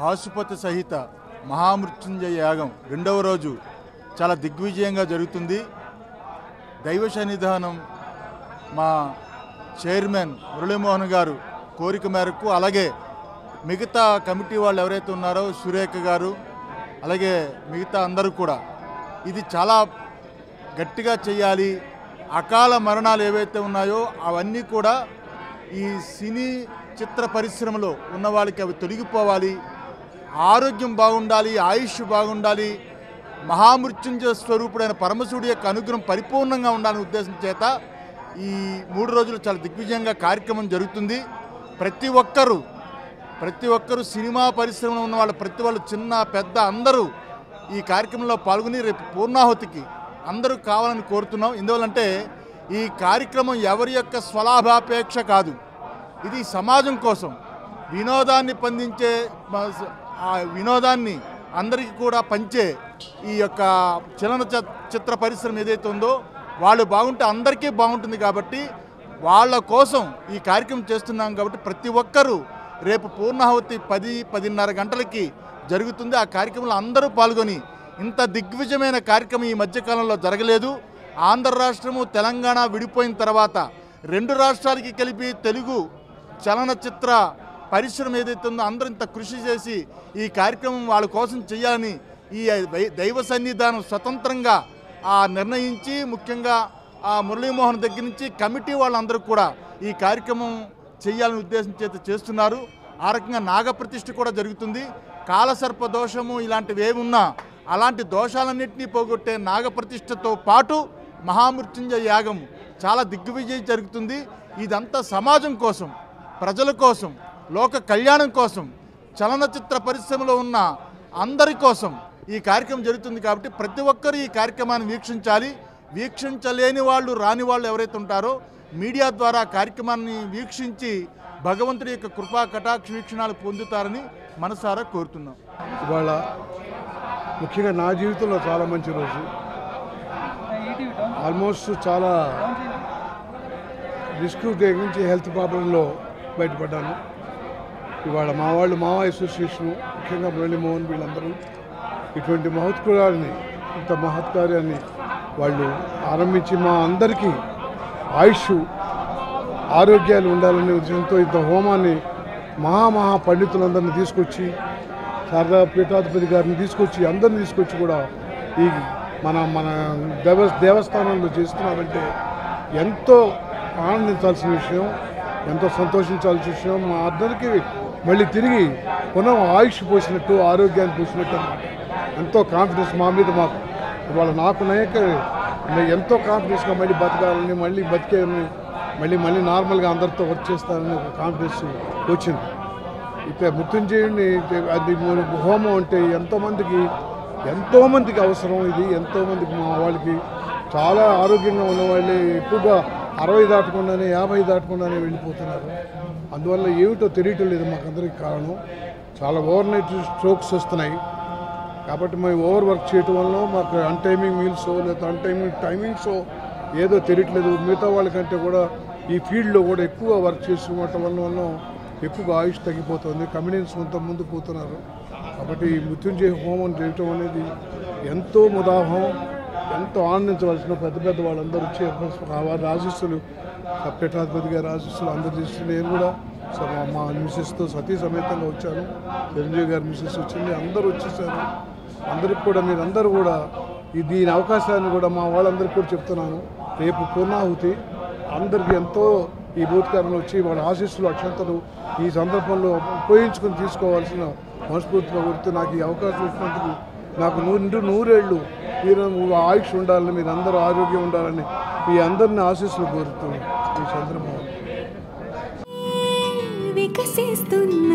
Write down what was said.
పాశుపత సహిత మహా మృత్యుంజయ యాగం రెండవ రోజు చాలా దిగ్విజయంగా జరుగుతుంది. దైవ సన్నిధానం మా చైర్మన్ మురళీమోహన్ గారు కోరిక మేరకు, అలాగే మిగతా కమిటీ వాళ్ళు ఎవరైతే ఉన్నారో సురేఖ గారు, అలాగే మిగతా అందరూ కూడా ఇది చాలా గట్టిగా చేయాలి. అకాల మరణాలు ఏవైతే ఉన్నాయో అవన్నీ కూడా ఈ సినీ చిత్ర పరిశ్రమలో ఉన్న వాళ్ళకి అవి తొలగిపోవాలి, ఆరోగ్యం బాగుండాలి, ఆయుష్ బాగుండాలి, మహామృత్యుంజయ స్వరూపుడైన పరమశివుడి యొక్క అనుగ్రహం పరిపూర్ణంగా ఉండాలనే ఉద్దేశం చేత ఈ 3 రోజులు చాలా దిగ్విజయంగా కార్యక్రమం జరుగుతుంది. ప్రతి ఒక్కరూ సినిమా పరిశ్రమలో ఉన్న వాళ్ళు, ప్రతి వాళ్ళు చిన్న పెద్ద అందరూ ఈ కార్యక్రమంలో పాల్గొని రేపు పూర్ణాహుతికి అందరూ కావాలని కోరుతున్నాం. ఎందువల్లంటే ఈ కార్యక్రమం ఎవరి యొక్క స్వలాభాపేక్ష కాదు, ఇది సమాజం కోసం వినోదాన్ని పండించే, ఆ వినోదాన్ని అందరికీ కూడా పంచే ఈ యొక్క చిత్ర పరిశ్రమ ఏదైతే ఉందో వాళ్ళు బాగుంటే అందరికీ బాగుంటుంది. కాబట్టి వాళ్ళ కోసం ఈ కార్యక్రమం చేస్తున్నాం. కాబట్టి ప్రతి ఒక్కరూ రేపు పూర్ణాహుతి 10-10:30 గంటలకి జరుగుతుంది. ఆ కార్యక్రమంలో అందరూ పాల్గొని, ఇంత దిగ్విజయమైన కార్యక్రమం ఈ మధ్యకాలంలో జరగలేదు. ఆంధ్ర రాష్ట్రము తెలంగాణ విడిపోయిన తర్వాత 2 రాష్ట్రాలకి కలిపి తెలుగు చలనచిత్ర పరిశ్రమ ఏదైతే ఉందో అందరూ ఇంత కృషి చేసి ఈ కార్యక్రమం వాళ్ళ కోసం చేయాలని ఈ దైవ సన్నిధానం స్వతంత్రంగా నిర్ణయించి, ముఖ్యంగా ఆ మురళీమోహన్ దగ్గర నుంచి కమిటీ వాళ్ళందరూ కూడా ఈ కార్యక్రమం చేయాలని ఉద్దేశం చేత చేస్తున్నారు. ఆ రకంగా నాగప్రతిష్ఠ కూడా జరుగుతుంది. కాలసర్ప దోషము ఇలాంటివి ఏమున్నా అలాంటి దోషాలన్నింటినీ పోగొట్టే నాగప్రతిష్ఠతో పాటు మహామృత్యుంజయ యాగం చాలా దిగ్విజయం జరుగుతుంది. ఇదంతా సమాజం కోసం, ప్రజల కోసం, లోక కళ్యాణం కోసం, చలనచిత్ర పరిశ్రమలో ఉన్న అందరి కోసం ఈ కార్యక్రమం జరుగుతుంది. కాబట్టి ప్రతి ఒక్కరూ ఈ కార్యక్రమాన్ని వీక్షించాలి. వీక్షించలేని వాళ్ళు, రాని వాళ్ళు ఎవరైతే ఉంటారో మీడియా ద్వారా కార్యక్రమాన్ని వీక్షించి భగవంతుడి యొక్క కృపా కటాక్ష వీక్షణాలు పొందుతారని మనసారా కోరుతున్నాం. ఇవాళ ముఖ్యంగా నా జీవితంలో చాలా మంచి రోజు. ఆల్మోస్ట్ చాలా రిస్క్ తెగించి హెల్త్ ప్రాబ్లంలో బయటపడ్డాను. ఇవాళ మా అసోసియేషను, ముఖ్యంగా మురళీమోహన్ వీళ్ళందరూ ఇటువంటి ఇంత మహత్కార్యాన్ని వాళ్ళు ఆరంభించి మా అందరికీ ఆయుష్ ఆరోగ్యాలు ఉండాలనే ఉద్దేశంతో ఇంత హోమాన్ని మహా పండితులందరినీ తీసుకొచ్చి, శారదా పీఠాధిపతి గారిని తీసుకొచ్చి, అందరిని తీసుకొచ్చి కూడా ఈ మన దేవస్థానంలో చేస్తున్నారంటే ఎంతో ఆనందించాల్సిన విషయం, ఎంతో సంతోషించాల్సిన విషయం. మా అందరికీ మళ్ళీ తిరిగి పునః ఆయుష్ పోసినట్టు, ఆరోగ్యాన్ని పోసినట్టు ఎంతో కాన్ఫిడెన్స్ మా మీద మాకు ఇవాళ నాకు ఎంతో కాన్ఫిడెన్స్గా మళ్ళీ బతకాలని, మళ్ళీ బతికేయాలని, మళ్ళీ నార్మల్గా అందరితో వర్క్ చేస్తారని ఒక కాన్ఫిడెన్స్ వచ్చింది. ఇక మృత్యుంజయుడిని అది హోమం అంటే ఎంతోమందికి అవసరం. ఇది ఎంతోమందికి మా వాళ్ళకి చాలా ఆరోగ్యంగా ఉన్న వాళ్ళే ఎక్కువగా 60 దాటకుండానే 50 దాటకుండానే వెళ్ళిపోతున్నారు. అందువల్ల ఏమిటో తెలియటం లేదు మాకందరికి కారణం. చాలా ఓవర్ నైట్ స్ట్రోక్స్ వస్తున్నాయి. కాబట్టి మేము ఓవర్ వర్క్ చేయటం వల్ల మాకు అన్టైమింగ్ మీల్సో లేదా టైమింగ్సో ఏదో తెలియట్లేదు. మిగతా వాళ్ళకంటే కూడా ఈ ఫీల్డ్లో కూడా ఎక్కువ వర్క్ చేసుకోవటం వల్ల ఎక్కువగా ఆయుష్ తగ్గిపోతుంది. కమిడియన్స్ కొంత ముందు పోతున్నారు. కాబట్టి ఈ మృత్యుంజయ హోమం చేయటం అనేది ఎంతో ముదాహం, ఎంతో ఆనందించవలసిన పెద్ద వాళ్ళందరూ వచ్చి వారి ఆశీస్సులు, పీఠాధిపతి గారి ఆశీస్సులు అందరూ చేసి నేను కూడా మా మిస్సెస్తో సతీ సమేతంగా వచ్చాను. చిరంజీవి గారి మిస్సెస్ వచ్చింది, అందరూ వచ్చేసారు. అందరికి కూడా మీరందరూ కూడా దీని అవకాశాన్ని కూడా మా వాళ్ళందరికీ కూడా చెప్తున్నాను. రేపు పూర్ణాహుతి అందరికీ ఎంతో ఈ భూతకారంలో వచ్చి వాళ్ళ ఆశీస్సులు, అక్షంతలు ఈ సందర్భంలో ఉపయోగించుకొని తీసుకోవాల్సిన మనస్ఫూర్తిగా గుర్తు నాకు ఈ అవకాశం ఇచ్చినందుకు నాకు 100 మీరు ఆయుష్ ఉండాలని, మీరు అందరూ ఆరోగ్యం ఉండాలని మీ అందరినీ ఆశీస్సులు కోరుతున్నాను ఈ సందర్భంలో.